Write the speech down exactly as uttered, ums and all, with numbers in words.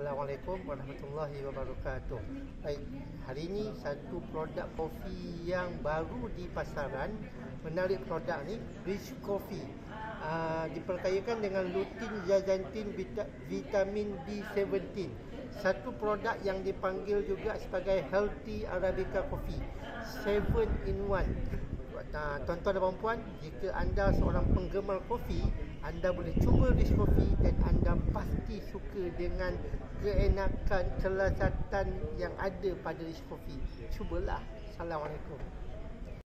Assalamualaikum warahmatullahi wabarakatuh. Baik, hari ini satu produk kopi yang baru di pasaran. Menarik produk ni, Rich Coffee. Uh, diperkayakan dengan lutein, zeaxanthin, vita, vitamin B tujuh belas. Satu produk yang dipanggil juga sebagai Healthy Arabica Coffee, seven in one. Uh, tuan-tuan dan puan, jika anda seorang penggemar kopi, anda boleh cuba Rich Coffee dan anda pasti suka dengan keenakan, kelezatan yang ada pada Rich Coffee. Cubalah. Assalamualaikum.